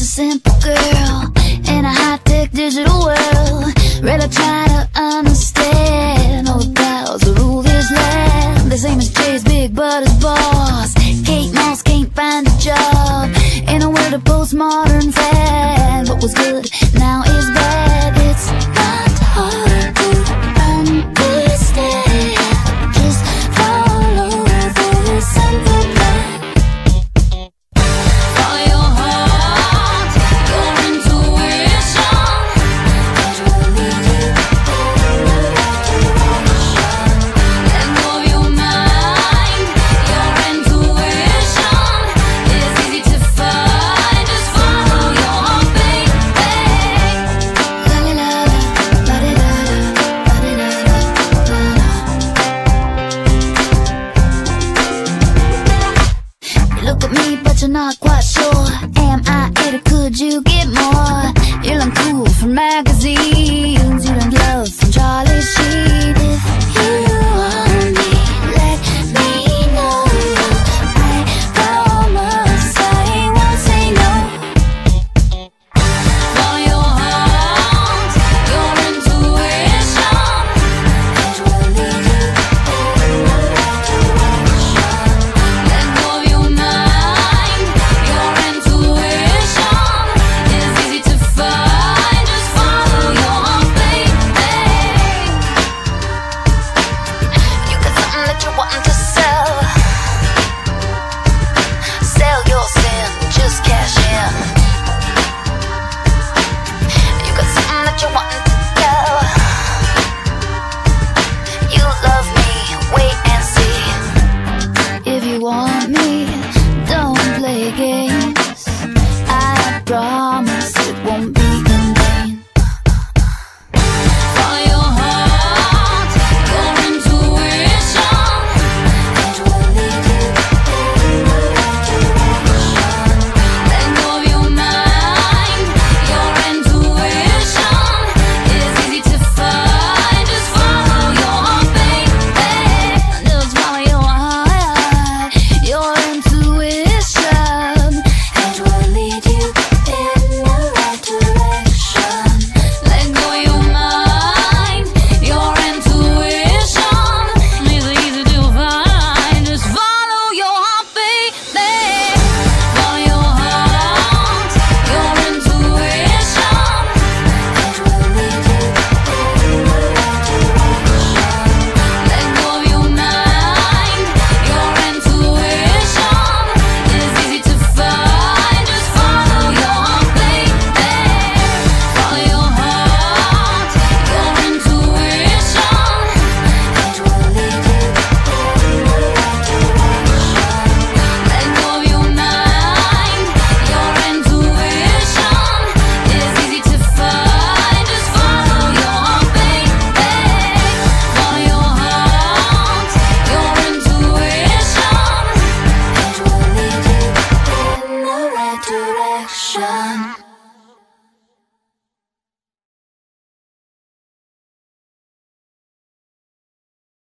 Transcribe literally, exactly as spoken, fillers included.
simple girl in a high-tech digital world. Really try to understand all the powers that rule this land. They say Miss J's big but his boss. Kate Moss can't find a job in a world of postmodern fad. What was good now is bad. It's not hard to understand. Just follow the simple plan. Follow your heart, your intuition. It will lead you in the right direction. Let go of your mind, your intuition is easy to find. Just follow your heart, baby. La la la la, la di da da, la di da da, la la. You look at me, but you're not quite sure. Am I it or could you get more? You look cool from magazines.